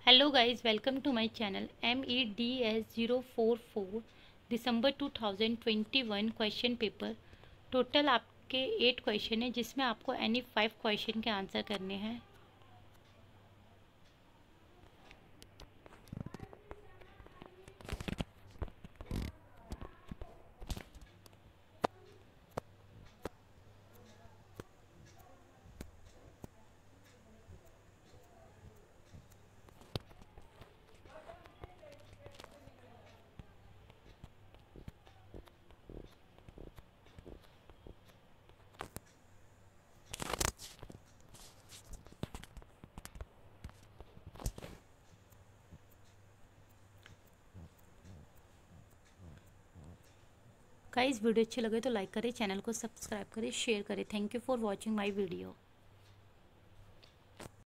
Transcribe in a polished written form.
Hello guys, welcome to my channel MEDS044 December 2021 question paper. Total आपके 8 question है जिसमें आपको एनी 5 क्वेश्चन के आंसर करने हैं। गाइस, वीडियो अच्छे लगे तो लाइक करें, चैनल को सब्सक्राइब करें, शेयर करें। Thank you for watching my video.